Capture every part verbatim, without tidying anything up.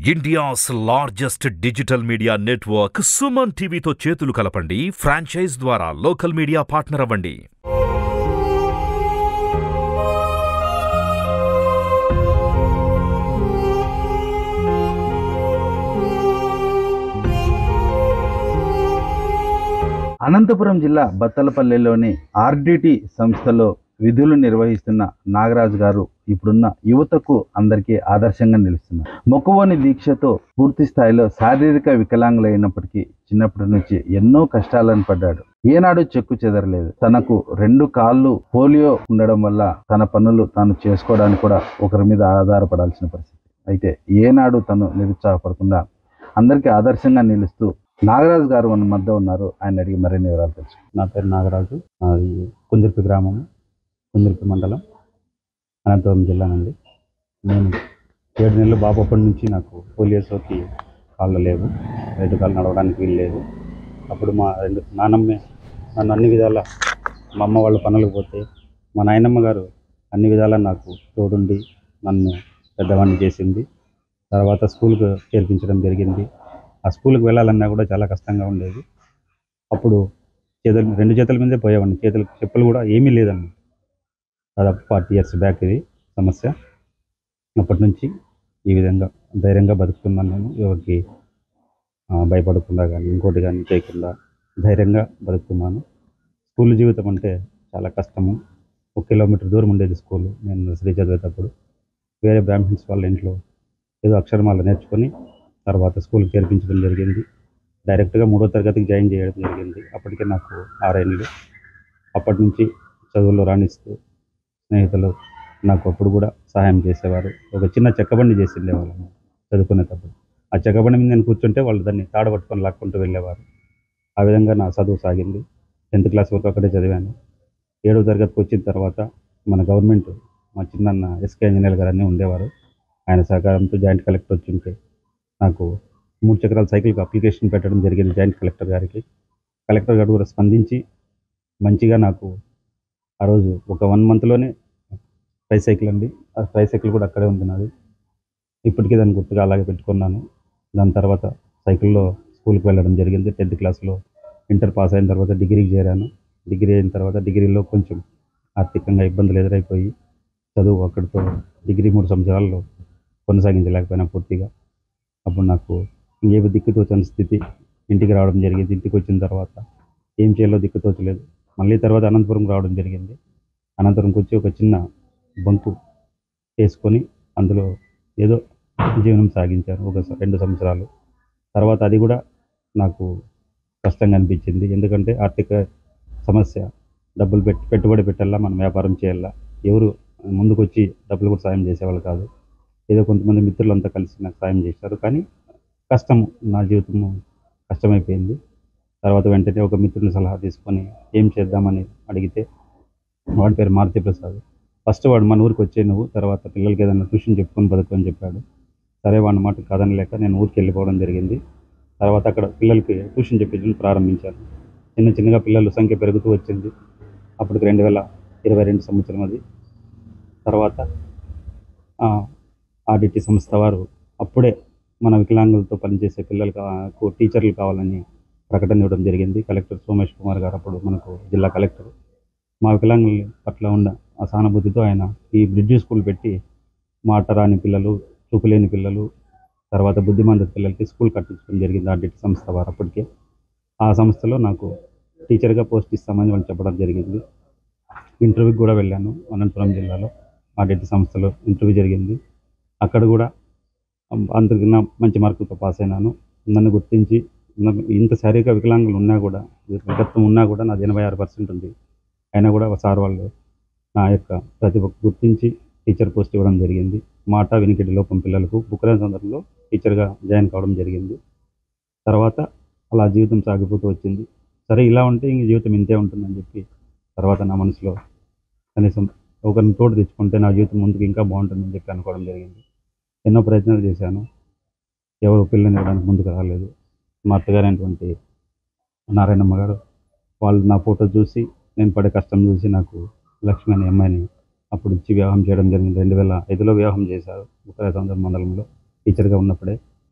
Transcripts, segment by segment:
India's largest digital media network Suman టీవీతో చేతులు కలపండి. ఫ్రాంచైజ్ ద్వారా లోకల్ మీడియా పార్ట్నర్ అవ్వండి. అనంతపురం జిల్లా బత్తలపల్లెలోని ఆర్డిటి సంస్థలో విధులు నిర్వహిస్తున్న నాగరాజు గారు ఇప్పుడున్న యువతకు అందరికీ ఆదర్శంగా నిలుస్తున్నారు. మొక్కవోని దీక్షతో పూర్తి స్థాయిలో శారీరక వికలాంగులైనప్పటికీ చిన్నప్పటి నుంచి ఎన్నో కష్టాలను పడ్డాడు. ఏనాడు చెక్కు చెదరలేదు. తనకు రెండు కాళ్ళు పోలియో ఉండడం వల్ల తన పనులు తాను చేసుకోవడానికి కూడా ఒకరి మీద ఆధారపడాల్సిన పరిస్థితి. అయితే ఏనాడు తను నిరుత్సాహపడకుండా అందరికీ ఆదర్శంగా నిలుస్తూ నాగరాజు గారు మన మధ్య ఉన్నారు. ఆయన అడిగి మరిన్ని వివరాలు తెలుసు. నా పేరు నాగరాజు. అది కుందిర్పి గ్రామం, కుందిర్పి మండలం, అనంతపురం జిల్లా నుండి. నేను ఏడు నెలలు బాబప్పటి నుంచి నాకు పోలియో సోకి కాళ్ళు లేవు, రెండు కాళ్ళు నడవడానికి వీలు లేదు. అప్పుడు మా రెండు నానమ్మే నన్ను అన్ని విధాల, మా అమ్మ వాళ్ళ పనులకు పోతే మా నాయనమ్మ గారు అన్ని విధాలా నాకు తోడుండి నన్ను పెద్దవాడిని చేసింది. తర్వాత స్కూల్కి చేర్పించడం జరిగింది. ఆ స్కూల్కి వెళ్ళాలన్నా కూడా చాలా కష్టంగా ఉండేది. అప్పుడు చేతులు రెండు చేతుల మీదే పోయేవాడిని. చేతులకు చెప్పులు కూడా ఏమీ లేదన్నమాట. దాదాపు ఫార్టీ ఇయర్స్ బ్యాక్ ఇది సమస్య. అప్పటి నుంచి ఈ విధంగా ధైర్యంగా బతుకుతున్నాను. నేను ఎవరికి భయపడకుండా కానీ ఇంకోటి కానీ చేయకుండా ధైర్యంగా బతుకుతున్నాను. స్కూల్ జీవితం అంటే చాలా కష్టము. ఒక కిలోమీటర్ దూరం ఉండేది స్కూలు. నేను నర్సరీ చదివేటప్పుడు వేరే బ్రాహ్మణ్స్ వాళ్ళ ఇంట్లో ఏదో అక్షరమాల నేర్చుకొని తర్వాత స్కూల్కి చేర్పించడం జరిగింది. డైరెక్ట్గా మూడో తరగతికి జాయిన్ చేయడం జరిగింది. అప్పటికే నాకు ఆరేళ్ళు. అప్పటి నుంచి చదువుల్లో రాణిస్తూ స్నేహితులు నాకు అప్పుడు కూడా సహాయం చేసేవారు. ఒక చిన్న చెక్కబండి చేసి ఉండేవాళ్ళము చదువుకునేటప్పుడు. ఆ చెక్కబండి మీద నేను కూర్చుంటే వాళ్ళు దాన్ని తాడబట్టుకొని లాక్కుంటూ వెళ్ళేవారు. ఆ విధంగా నా చదువు సాగింది. టెన్త్ క్లాస్ వరకు అక్కడే చదివాను. ఏడో తరగతికి వచ్చిన తర్వాత మన గవర్నమెంట్ మా చిన్న ఎస్కే ఇంజనీర్ గారు అన్నీ ఉండేవారు. ఆయన సహకారంతో జాయింట్ కలెక్టర్ వచ్చింటే నాకు మూడు చక్రాల సైకిల్కి అప్లికేషన్ పెట్టడం జరిగింది జాయింట్ కలెక్టర్ గారికి. కలెక్టర్ గారు కూడా స్పందించి మంచిగా నాకు ఆ రోజు ఒక వన్ మంత్లోనే ట్రై సైకిల్ అండి, ఆ ట్రై సైకిల్ కూడా అక్కడే ఉంది నాది. ఇప్పటికీ దాన్ని గుర్తుగా అలాగే పెట్టుకున్నాను. దాని తర్వాత సైకిల్లో స్కూల్కి వెళ్ళడం జరిగింది. టెన్త్ క్లాస్లో ఇంటర్ పాస్ అయిన తర్వాత డిగ్రీకి చేరాను. డిగ్రీ అయిన తర్వాత డిగ్రీలో కొంచెం ఆర్థికంగా ఇబ్బందులు ఎదురైపోయి చదువు అక్కడితో డిగ్రీ మూడు సంవత్సరాల్లో కొనసాగించలేకపోయినా పూర్తిగా. అప్పుడు నాకు ఇంకేమి దిక్కుతోచని స్థితి. ఇంటికి రావడం జరిగింది. ఇంటికి వచ్చిన తర్వాత ఏం చేయాలో దిక్కుతోచలేదు. మళ్ళీ తర్వాత అనంతపురం రావడం జరిగింది. అనంతపురంకి వచ్చి ఒక చిన్న బంకు వేసుకొని అందులో ఏదో జీవనం సాగించాను ఒక రెండు సంవత్సరాలు. తర్వాత అది కూడా నాకు కష్టంగా అనిపించింది. ఎందుకంటే ఆర్థిక సమస్య. డబ్బులు పెట్టి పెట్టుబడి పెట్టాలా, మనం వ్యాపారం చేయాలా, ఎవరు ముందుకు వచ్చి డబ్బులు కూడా సాయం చేసేవాళ్ళు కాదు. ఏదో కొంతమంది మిత్రులంతా కలిసి నాకు సాయం చేశారు. కానీ కష్టం, నా జీవితము కష్టమైపోయింది. తర్వాత వెంటనే ఒక మిత్రుని సలహా తీసుకొని ఏం చేద్దామని అడిగితే వాడి పేరు మారుతి ప్రసాద్. ఫస్ట్ వాడు మన ఊరికి వచ్చే నువ్వు తర్వాత పిల్లలకి ఏదైనా ట్యూషన్ చెప్పుకొని బతుకు అని చెప్పాడు. సరే వాడి మాట కాదనలేక నేను ఊరికి వెళ్ళిపోవడం జరిగింది. తర్వాత అక్కడ పిల్లలకి ట్యూషన్ చెప్పించడం ప్రారంభించాను. చిన్న చిన్నగా పిల్లల సంఖ్య పెరుగుతూ వచ్చింది. అప్పటికి రెండు వేల ఇరవై రెండు సంవత్సరం అది. తర్వాత ఆర్డిటి సంస్థ వారు అప్పుడే మన వికలాంగులతో పనిచేసే పిల్లలకు టీచర్లు కావాలని ప్రకటన ఇవ్వడం జరిగింది. కలెక్టర్ సోమేష్ కుమార్ గారు అప్పుడు మనకు జిల్లా కలెక్టర్. మా వికలాంగుల పట్ల ఉన్న ఆ సానుభూతితో ఆయన ఈ బ్రిడ్జ్ స్కూల్ పెట్టి మాట రాని పిల్లలు, చూపులేని పిల్లలు, తర్వాత బుద్ధిమంత పిల్లలకి స్కూల్ కట్టించడం జరిగింది ఆర్డిటి సంస్థ వారు. అప్పటికే ఆ సంస్థలో నాకు టీచర్గా పోస్ట్ ఇస్తామని వాళ్ళు చెప్పడం జరిగింది. ఇంటర్వ్యూకి కూడా వెళ్ళాను. అనంతపురం జిల్లాలో ఆర్డిటి సంస్థలో ఇంటర్వ్యూ జరిగింది. అక్కడ కూడా అందరికీ మంచి మార్కులతో పాస్ అయినాను. నన్ను గుర్తించి ఇంత శారీరక వికలాంగులు ఉన్నా కూడా, వికలత్వం ఉన్నా కూడా నాది ఎనభై ఆరు పర్సెంట్ ఉంది. అయినా కూడా సార్ వాళ్ళు నా యొక్క ప్రతిభ గుర్తించి టీచర్ పోస్ట్ ఇవ్వడం జరిగింది. మాట వినికిడి లోపం పిల్లలకు బుక్లైన్ సందర్భంలో టీచర్గా జాయిన్ కావడం జరిగింది. తర్వాత అలా జీవితం సాగిపోతూ వచ్చింది. సరే ఇలా ఉంటే ఇంక జీవితం ఇంతే ఉంటుందని చెప్పి తర్వాత నా మనసులో కనీసం ఒకరిని తోడు తెచ్చుకుంటే నా జీవితం ముందుకు ఇంకా బాగుంటుందని చెప్పి అనుకోవడం జరిగింది. ఎన్నో ప్రయత్నాలు చేశాను. ఎవరు పిల్లని ఇవ్వడానికి ముందుకు రాలేదు. మా అత్తగారైనటువంటి నారాయణమ్మ గారు వాళ్ళు నా ఫోటో చూసి నేను పడే కష్టం చూసి నాకు లక్ష్మి అనే అమ్మాయిని అప్పుడు ఇచ్చి వివాహం చేయడం జరిగింది. రెండు వేల ఐదులో వివాహం చేశారు. ముప్పై సంవత్సరం మండలంలో టీచర్గా ఉన్నప్పుడే.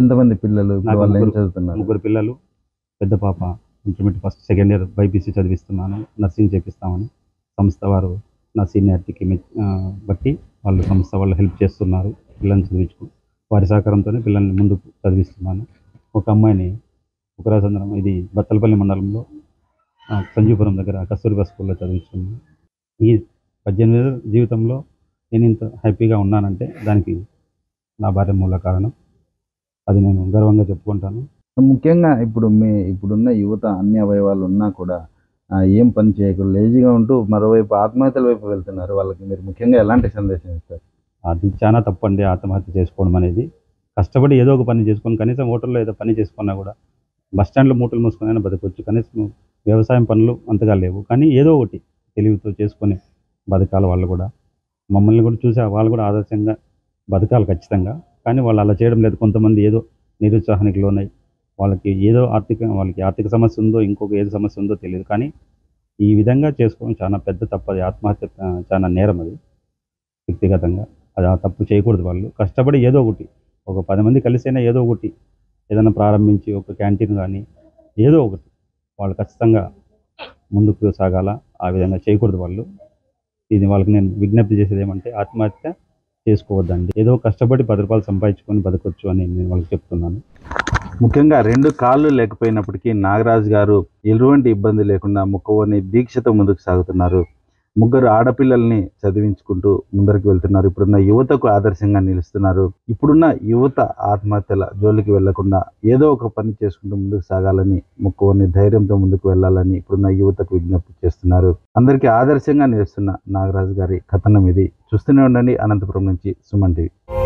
ఎంతమంది పిల్లలు ఇప్పుడు నాకు వాళ్ళు ఏం ముగ్గురు చదువుతున్నారు? ముగ్గురు పిల్లలు. పెద్ద పాప intermediate first second year BiPC చదివిస్తున్నాను, నర్సింగ్ చేపిస్తామని సంస్థ వారు నా సీనియారిటీకి మె- ఆ, బట్టి వాళ్ళు సంస్థ వాళ్ళు హెల్ప్ చేస్తున్నారు పిల్లల్ని చదివించుకు వారి సహకారంతోనే పిల్లల్ని ముందుకు చదివిస్తున్నాను. ఒక అమ్మాయిని ఒకరాజంద్రం ఇది బత్తలపల్లి మండలంలో ఆ, సంజీవపురం దగ్గర కస్తూరిబా స్కూల్లో చదివిస్తున్నాను. ఈ పద్దెనిమిది ఏళ్ళ జీవితంలో నేను ఇంత హ్యాపీగా ఉన్నానంటే దానికి నా భార్య మూల కారణం. అది నేను గర్వంగా చెప్పుకుంటాను. ముఖ్యంగా ఇప్పుడు మీ ఇప్పుడున్న యువత అన్ని అవయవాలు ఉన్నా కూడా ఆ, ఏం పని చేయకుండా లేజీగా ఉంటూ మరోవైపు ఆత్మహత్యల వైపు వెళ్తున్నారు. వాళ్ళకి మీరు ముఖ్యంగా ఎలాంటి సందేశం ఇస్తారు? అది చాలా తప్పండి ఆత్మహత్య చేసుకోవడం అనేది. కష్టపడి ఏదో ఒక పని చేసుకొని కనీసం హోటల్లో ఏదో పని చేసుకున్నా కూడా బస్ స్టాండ్లో మూటలు మూసుకొని బతకొచ్చు. కనీసం వ్యవసాయం పనులు అంతగా లేవు, కానీ ఏదో ఒకటి తెలివితో చేసుకొని బతకాలి. వాళ్ళు కూడా మమ్మల్ని కూడా చూసి వాళ్ళు కూడా ఆదర్శంగా బతకాలి ఖచ్చితంగా. కానీ వాళ్ళు అలా చేయడం లేదు. కొంతమంది ఏదో నిరుత్సాహానికి లోనై వాళ్ళకి ఏదో ఆర్థిక వాళ్ళకి ఆర్థిక సమస్య ఉందో ఇంకొక ఏదో సమస్య ఉందో తెలియదు, కానీ ఈ విధంగా చేసుకోవడం చాలా పెద్ద తప్పు. అది ఆత్మహత్య ఆ, చాలా నేరం అది. వ్యక్తిగతంగా అది ఆ తప్పు చేయకూడదు. వాళ్ళు కష్టపడి ఏదో ఒకటి ఒక పది మంది కలిసైనా ఏదో ఒకటి ఏదైనా ప్రారంభించి ఒక క్యాంటీన్ కానీ ఏదో ఒకటి వాళ్ళు ఖచ్చితంగా ముందుకు సాగాల. ఆ విధంగా చేయకూడదు వాళ్ళు. ఇది వాళ్ళకి నేను విజ్ఞప్తి చేసేది ఏమంటే ఆత్మహత్య చేసుకోవద్దండి. ఏదో కష్టపడి పది రూపాయలు సంపాదించుకొని బతకొచ్చు అని నేను వాళ్ళకి చెప్తున్నాను. ముఖ్యంగా రెండు కాళ్ళు లేకపోయినప్పటికీ నాగరాజు గారు ఎటువంటి ఇబ్బంది లేకుండా మొక్కవని దీక్షతో ముందుకు సాగుతున్నారు. ముగ్గురు ఆడపిల్లల్ని చదివించుకుంటూ ముందరికి వెళ్తున్నారు. ఇప్పుడున్న యువతకు ఆదర్శంగా నిలుస్తున్నారు. ఇప్పుడున్న యువత ఆత్మహత్యల జోలికి వెళ్లకుండా ఏదో ఒక పని చేసుకుంటూ ముందుకు సాగాలని, మొక్కవని ధైర్యంతో ముందుకు వెళ్ళాలని ఇప్పుడున్న యువతకు విజ్ఞప్తి చేస్తున్నారు. అందరికీ ఆదర్శంగా నిలుస్తున్న నాగరాజు గారి కథనం ఇది. చూస్తూనే ఉండండి అనంతపురం నుంచి సుమన్ టీవీ.